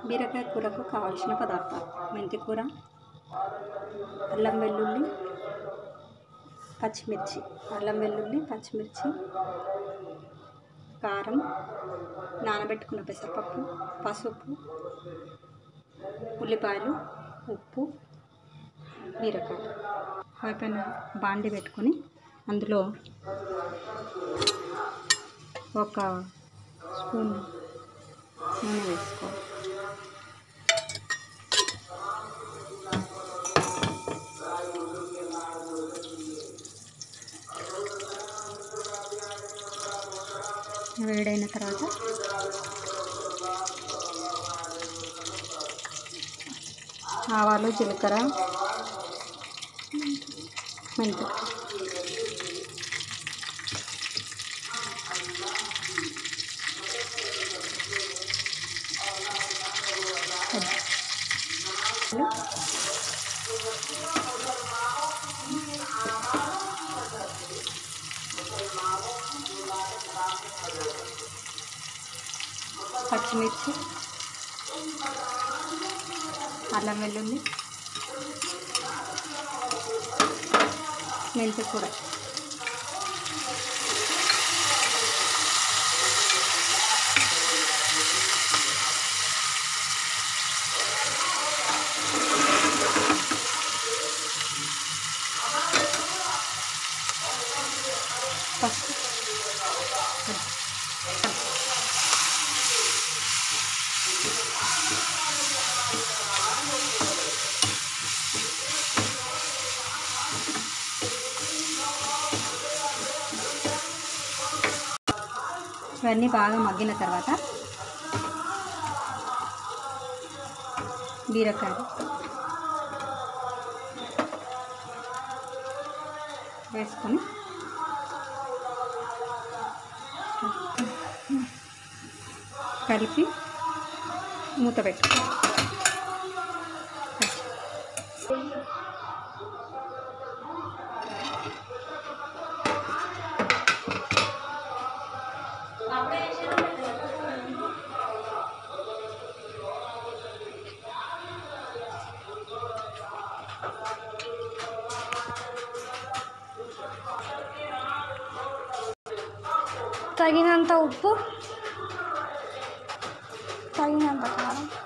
బీరకాయ కూరకు కావాల్సిన పదార్థాలు: మెంతి కూర, అల్లం వెల్లుల్లి, పచ్చిమిర్చి, అల్లం వెల్లుల్లి, పచ్చిమిర్చి, కారం, నానబెట్టుకున్న పెసరపప్పు, పసుపు, ఉల్లిపాయలు, ఉప్పు, బీరకాయ. పైన బాండి పెట్టుకొని అందులో ఒక స్పూన్ నూనె వేసుకోవాలి. వేడైన తర్వాత ఆవాలు, జీలకర్ర, మెంతి, పచ్చిమిర్చి, అల్లం వెల్లుల్లి, మెంతి కూర, పసుపు, ఇవన్నీ బాగా మగ్గిన తర్వాత బీరకాయ వేసుకొని కలిపి మూత పెట్టుకోవాలి. తగినంత ఉప్పు, తగినంత కారం,